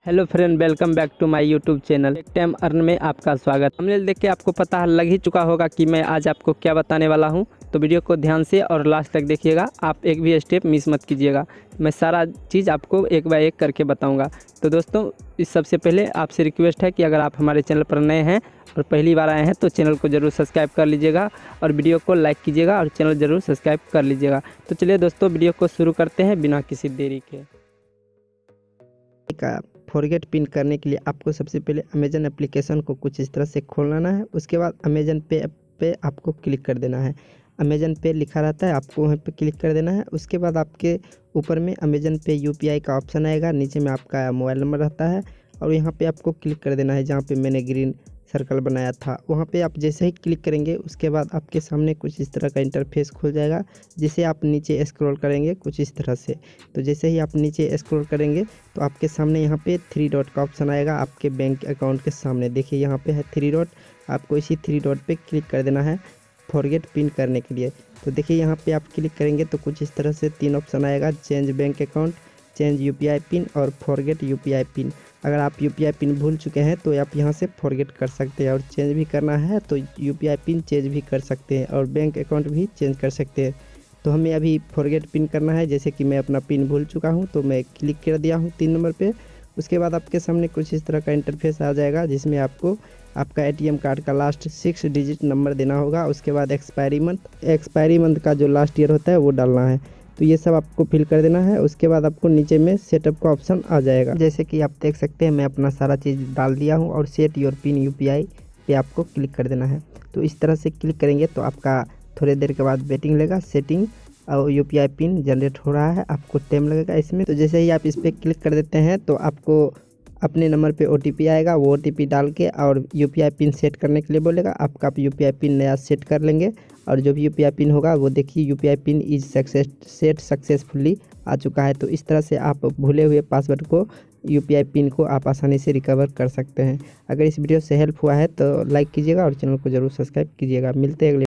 Hello friend, welcome back to my YouTube channel tech time earn में आपका स्वागत। Thumbnail देख के आपको पता लग ही चुका होगा कि मैं आज आपको क्या बताने वाला हूं, तो वीडियो को ध्यान से और लास्ट तक देखिएगा। आप एक भी स्टेप मिस मत कीजिएगा। मैं सारा चीज़ आपको एक बाय एक करके बताऊंगा। तो दोस्तों, इस सबसे पहले आपसे रिक्वेस्ट है कि अगर आप हमारे चैनल पर नए हैं और पहली बार आए हैं तो चैनल को ज़रूर सब्सक्राइब कर लीजिएगा और वीडियो को लाइक कीजिएगा और चैनल ज़रूर सब्सक्राइब कर लीजिएगा। तो चलिए दोस्तों, वीडियो को शुरू करते हैं बिना किसी देरी के। का फॉरगेट पिन करने के लिए आपको सबसे पहले अमेजन एप्लीकेशन को कुछ इस तरह से खोलना है। उसके बाद अमेजन पे आपको क्लिक कर देना है। अमेजन पे लिखा रहता है, आपको वहाँ पे क्लिक कर देना है। उसके बाद आपके ऊपर में अमेजन पे यूपीआई का ऑप्शन आएगा, नीचे में आपका मोबाइल नंबर रहता है और यहाँ पे आपको क्लिक कर देना है जहाँ पे मैंने ग्रीन सर्कल बनाया था। वहाँ पे आप जैसे ही क्लिक करेंगे उसके बाद आपके सामने कुछ इस तरह का इंटरफेस खुल जाएगा, जिसे आप नीचे स्क्रॉल करेंगे कुछ इस तरह से। तो जैसे ही आप नीचे स्क्रॉल करेंगे तो आपके सामने यहाँ पे 3 डॉट का ऑप्शन आएगा। आपके बैंक अकाउंट के सामने देखिए यहाँ पे है 3 डॉट। आपको इसी 3 डॉट पे क्लिक कर देना है फॉरगेट पिन करने के लिए। तो देखिए यहाँ पे आप क्लिक करेंगे तो कुछ इस तरह से 3 ऑप्शन आएगा, change bank account, change UPI pin और फॉरगेट यूपीआई पिन। अगर आप यूपीआई पिन भूल चुके हैं तो आप यहाँ से फॉरगेट कर सकते हैं, और चेंज भी करना है तो यूपीआई पिन चेंज भी कर सकते हैं और बैंक अकाउंट भी चेंज कर सकते हैं। तो हमें अभी फॉरगेट पिन करना है। जैसे कि मैं अपना पिन भूल चुका हूँ तो मैं क्लिक कर दिया हूँ 3 नंबर पे। उसके बाद आपके सामने कुछ इस तरह का इंटरफेस आ जाएगा, जिसमें आपको आपका एटीएम कार्ड का लास्ट 6 डिजिट नंबर देना होगा। उसके बाद एक्सपायरी मंथ का जो लास्ट ईयर होता है वो डालना है। तो ये सब आपको फिल कर देना है। उसके बाद आपको नीचे में सेटअप का ऑप्शन आ जाएगा। जैसे कि आप देख सकते हैं मैं अपना सारा चीज़ डाल दिया हूँ और सेट योर पिन यूपीआई पे आपको क्लिक कर देना है। तो इस तरह से क्लिक करेंगे तो आपका थोड़ी देर के बाद वेटिंग लेगा, सेटिंग और यूपीआई पिन जनरेट हो रहा है, आपको टाइम लगेगा इसमें। तो जैसे ही आप इस पर क्लिक कर देते हैं तो आपको अपने नंबर पे ओटीपी आएगा, वो ओटीपी डाल के और यूपीआई पिन सेट करने के लिए बोलेगा। आपका यूपीआई पिन नया सेट कर लेंगे और जो भी यूपीआई पिन होगा वो देखिए UPI pin is set successfully आ चुका है। तो इस तरह से आप भूले हुए पासवर्ड को, यूपीआई पिन को आप आसानी से रिकवर कर सकते हैं। अगर इस वीडियो से हेल्प हुआ है तो लाइक कीजिएगा और चैनल को ज़रूर सब्सक्राइब कीजिएगा। मिलते हैं अगले